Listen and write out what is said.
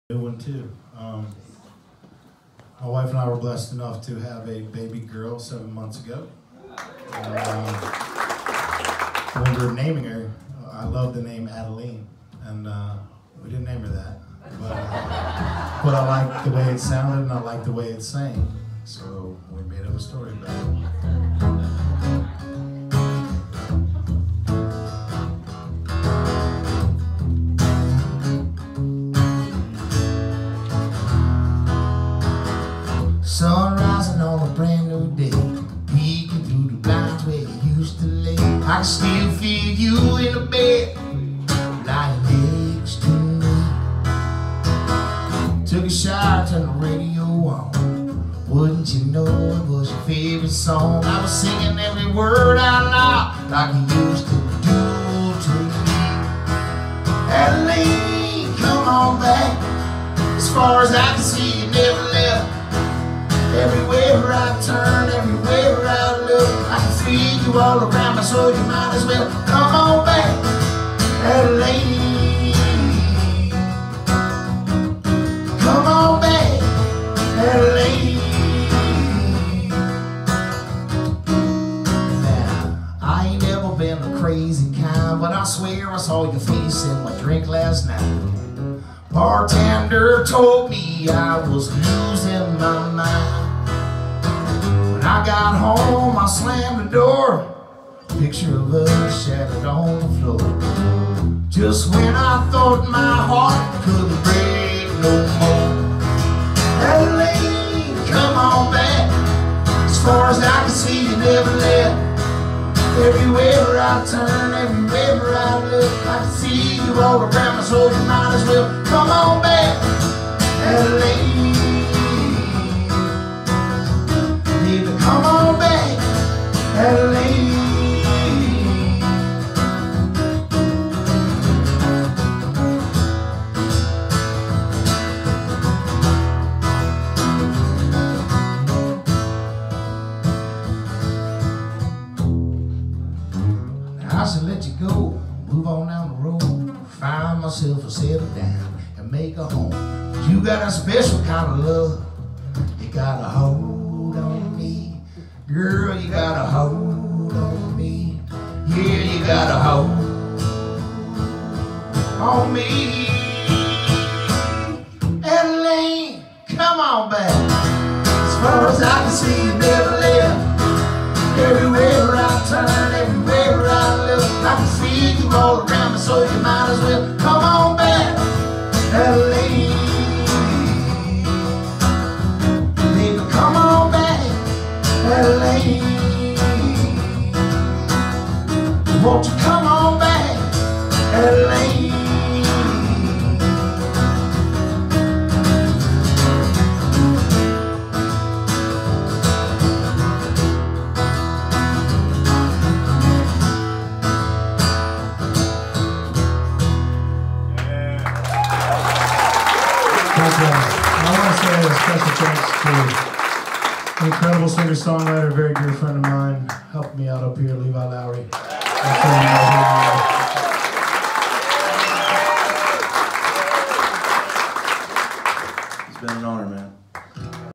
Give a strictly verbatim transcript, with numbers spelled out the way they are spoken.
New one too. Um, my wife and I were blessed enough to have a baby girl seven months ago. And, um, when we were naming her, I love the name Adeline, and uh, we didn't name her that. But, uh, but I liked the way it sounded, and I liked the way it sang. So we made up a story about it. Sun rising on a brand new day, peeking through the blinds where you used to lay. I can still feel you in the bed, lying next to me. Took a shower, turned the radio on. Wouldn't you know it was your favorite song? I was singing every word out loud, like you used to do to me. Adeline, come on back. As far as I can see, you never left. Everywhere I turn, everywhere I look, I can feel you all around me, so you might as well come on back, Adeline. Come on back, Adeline. Now, I ain't never been a crazy kind, but I swear I saw your face in my drink last night. Bartender told me I was losing my mind. When I got home, I slammed the door. Picture of us shattered on the floor. Just when I thought my heart couldn't break no more. Adeline, come on back. As far as I can see, you never left. Everywhere I turn, everywhere I look, I can see you all around me, so you might as well come on back, Adeline. Baby, come on back, Adeline. I should let you go, move on down the road, find myself a settle down and make a home. You got a special kind of love, you got a hold on me. Girl, you got a hold on me. Yeah, you got a hold on me. Adeline, come on back. As far as I can see, you never left. Everywhere I turn, everywhere I look, I can see you all around me, so you might as well come on back, Adeline. Baby, come on back, Adeline. Won't you come on back, Adeline? I want to say a special thanks to an incredible singer-songwriter, very dear friend of mine, helped me out up here, Levi Lowrey. It's been an honor, man.